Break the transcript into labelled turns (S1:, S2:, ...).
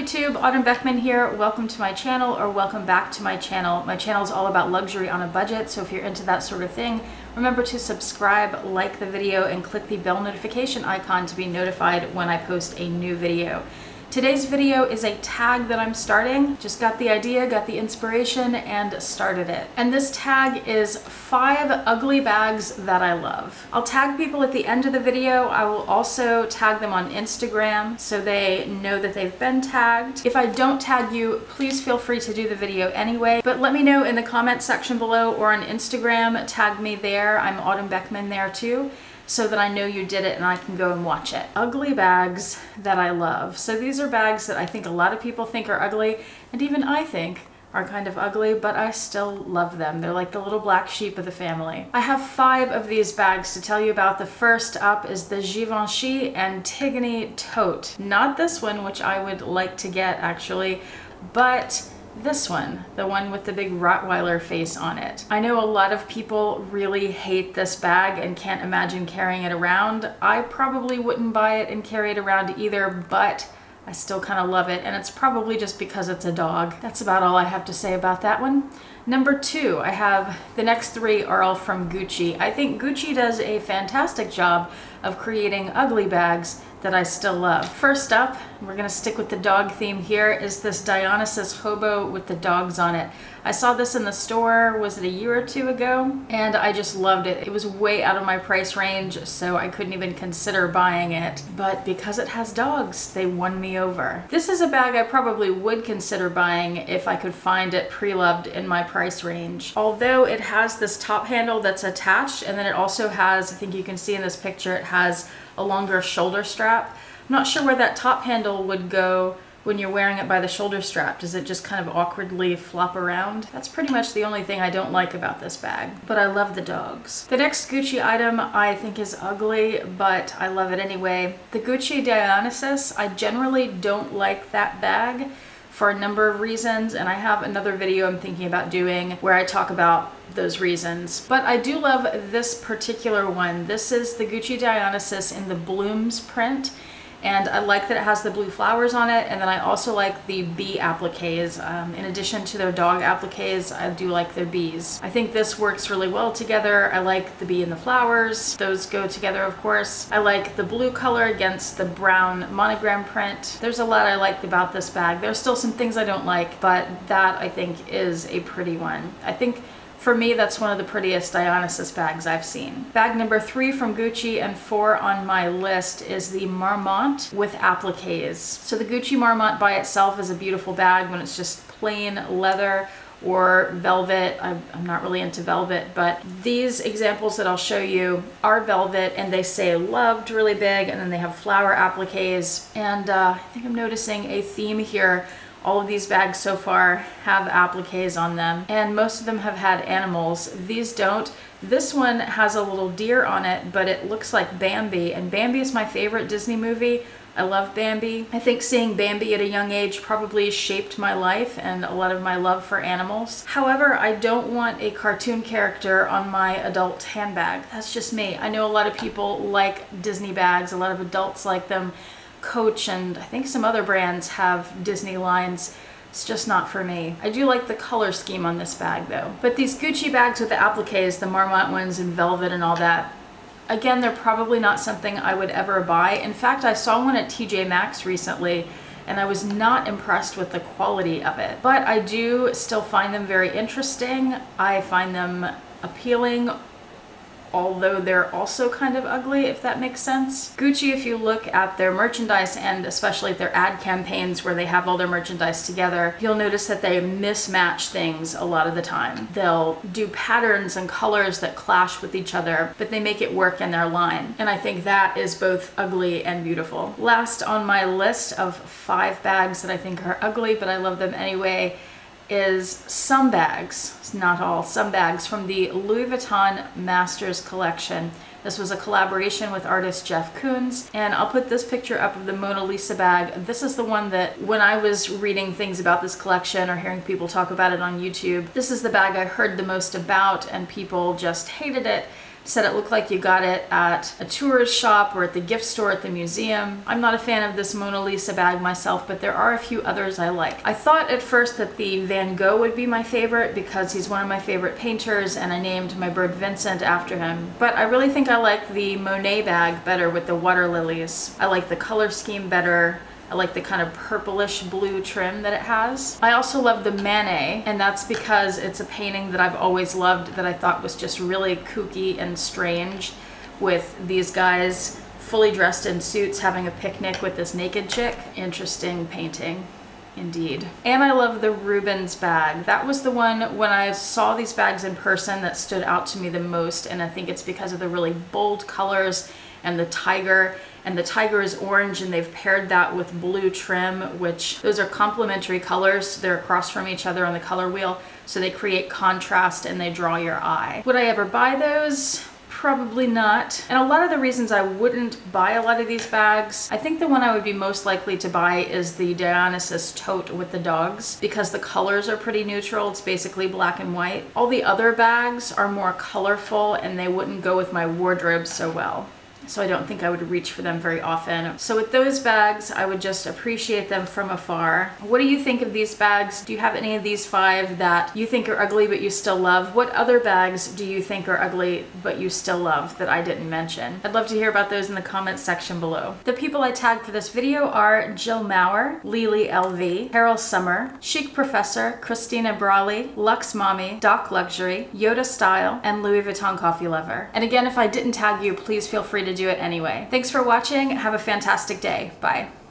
S1: YouTube, Autumn Beckman here. Welcome to my channel, or welcome back to my channel. My channel is all about luxury on a budget, so if you're into that sort of thing, remember to subscribe, like the video, and click the bell notification icon to be notified when I post a new video. Today's video is a tag that I'm starting. Just got the idea, got the inspiration, and started it. And this tag is 5 ugly bags that I love. I'll tag people at the end of the video. I will also tag them on Instagram so they know that they've been tagged. If I don't tag you, please feel free to do the video anyway, but let me know in the comment section below or on Instagram. Tag me there. I'm Autumn Beckman there too, so that I know you did it and I can go and watch it. Ugly bags that I love. So these are bags that I think a lot of people think are ugly, and even I think are kind of ugly, but I still love them. They're like the little black sheep of the family. I have 5 of these bags to tell you about. The first up is the Givenchy Antigone Tote. Not this one, which I would like to get actually, but this one, the one with the big Rottweiler face on it. I know a lot of people really hate this bag and can't imagine carrying it around. I probably wouldn't buy it and carry it around either, but I still kind of love it, and it's probably just because it's a dog. That's about all I have to say about that one. Number 2, I have the next 3 are all from Gucci. I think Gucci does a fantastic job of creating ugly bags that I still love. First up, we're gonna stick with the dog theme here, is this Dionysus hobo with the dogs on it. I saw this in the store, was it a year or 2 ago? And I just loved it. It was way out of my price range, so I couldn't even consider buying it. But because it has dogs, they won me over. This is a bag I probably would consider buying if I could find it pre-loved in my price range. Although it has this top handle that's attached, and then it also has, I think you can see in this picture, it has a longer shoulder strap. I'm not sure where that top handle would go when you're wearing it by the shoulder strap. Does it just kind of awkwardly flop around? That's pretty much the only thing I don't like about this bag, but I love the dogs. The next Gucci item I think is ugly, but I love it anyway. The Gucci Dionysus, I generally don't like that bag for a number of reasons, and I have another video I'm thinking about doing where I talk about those reasons. But I do love this particular one. This is the Gucci Dionysus in the blooms print, and I like that it has the blue flowers on it, and then I also like the bee appliques. In addition to their dog appliques, I do like their bees. I think this works really well together. I like the bee and the flowers. Those go together, of course. I like the blue color against the brown monogram print. There's a lot I like about this bag. There's still some things I don't like, but that I think is a pretty one. I think for me, that's one of the prettiest Dionysus bags I've seen. Bag number 3 from Gucci and 4 on my list is the Marmont with appliques. So the Gucci Marmont by itself is a beautiful bag when it's just plain leather or velvet. I'm not really into velvet, but these examples that I'll show you are velvet, and they say loved really big, and then they have flower appliques. And I think I'm noticing a theme here. All of these bags so far have appliques on them, and most of them have had animals. These don't. This one has a little deer on it, but it looks like Bambi, and Bambi is my favorite Disney movie. I love Bambi. I think seeing Bambi at a young age probably shaped my life and a lot of my love for animals. However, I don't want a cartoon character on my adult handbag. That's just me. I know a lot of people like Disney bags. A lot of adults like them. Coach and I think some other brands have Disney lines. It's just not for me. I do like the color scheme on this bag though. But these Gucci bags with the appliques, the Marmont ones in velvet and all that, again, they're probably not something I would ever buy. In fact, I saw one at TJ Maxx recently, and I was not impressed with the quality of it. But I do still find them very interesting. I find them appealing, although they're also kind of ugly, if that makes sense. Gucci, if you look at their merchandise and especially their ad campaigns where they have all their merchandise together, you'll notice that they mismatch things a lot of the time. They'll do patterns and colors that clash with each other, but they make it work in their line. And I think that is both ugly and beautiful. Last on my list of 5 bags that I think are ugly, but I love them anyway, is some bags, not all, some bags from the Louis Vuitton Masters collection. This was a collaboration with artist Jeff Koons, and I'll put this picture up of the Mona Lisa bag. This is the one that when I was reading things about this collection or hearing people talk about it on YouTube, this is the bag I heard the most about, and people just hated it. said it looked like you got it at a tourist shop or at the gift store at the museum. I'm not a fan of this Mona Lisa bag myself, but there are a few others I like. I thought at first that the Van Gogh would be my favorite because he's one of my favorite painters and I named my bird Vincent after him. But I really think I like the Monet bag better with the water lilies. I like the color scheme better. I like the kind of purplish blue trim that it has. I also love the Manet, and that's because it's a painting that I've always loved that I thought was just really kooky and strange, with these guys fully dressed in suits having a picnic with this naked chick. Interesting painting. Indeed. And I love the Rubens bag. That was the one when I saw these bags in person that stood out to me the most, and I think it's because of the really bold colors and the tiger. And the tiger is orange and they've paired that with blue trim, which those are complementary colors. They're across from each other on the color wheel, so they create contrast and they draw your eye. Would I ever buy those? Probably not. And a lot of the reasons I wouldn't buy a lot of these bags, I think the one I would be most likely to buy is the Dionysus tote with the dogs, because the colors are pretty neutral. It's basically black and white. All the other bags are more colorful and they wouldn't go with my wardrobe so well. So I don't think I would reach for them very often. So with those bags, I would just appreciate them from afar. What do you think of these bags? Do you have any of these 5 that you think are ugly but you still love? What other bags do you think are ugly but you still love that I didn't mention? I'd love to hear about those in the comments section below. The people I tagged for this video are Jill Maurer, Lily LV, Carol Summer, Chic Professor, Kristina Braly, LuxMommy, docLUXURY, YotaStyle, and LouisVuittonCoffeeLVer. And again, if I didn't tag you, please feel free to do it anyway. Thanks for watching. Have a fantastic day. Bye.